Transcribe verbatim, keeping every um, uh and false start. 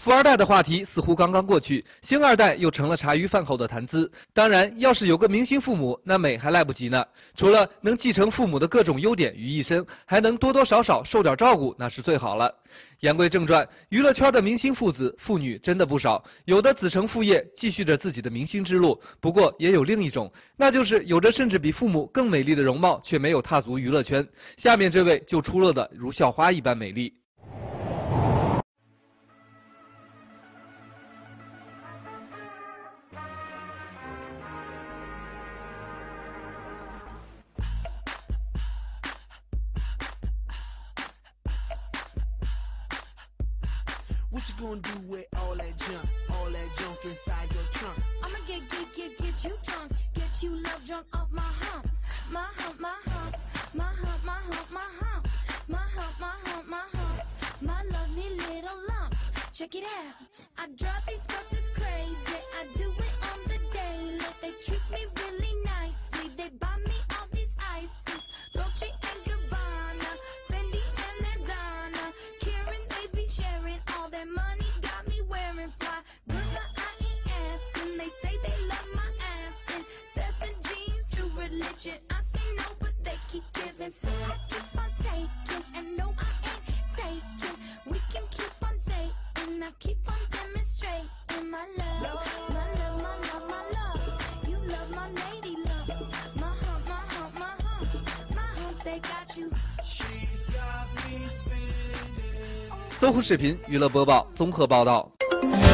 富二代的话题似乎刚刚过去，星二代又成了茶余饭后的谈资。当然，要是有个明星父母，那美还来不及呢。除了能继承父母的各种优点于一身，还能多多少少受点照顾，那是最好了。言归正传，娱乐圈的明星父子、父女真的不少，有的子承父业，继续着自己的明星之路。不过也有另一种，那就是有着甚至比父母更美丽的容貌，却没有踏足娱乐圈。下面这位就出落得如校花一般美丽。 What you gonna do with all that junk, all that junk inside your trunk? I'ma get, get, get, get you drunk, get you love drunk off my hump, my hump, my hump, my hump, my hump, my hump, my hump, my hump, my hump, my lovely little lump. Check it out. I drive these buses crazy. I do it on the daily. They treat me really nicely. They buy me all these ices, Dolce and Gabbana, Fendi and Madonna, Karen, they be sharing all their money. Got me wearing fly. Girl, I ain't asking. They say they love my ass and seven jeans, true religion. I say no, but they keep giving, so I keep on taking. And no, I ain't taking. We can keep on dating. I keep on demonstrating my love, my love, my love, my love. You love my lady love, my hump, my hump, my hump, my hump. They got you. She's got me spinning. 搜狐视频娱乐播报综合报道。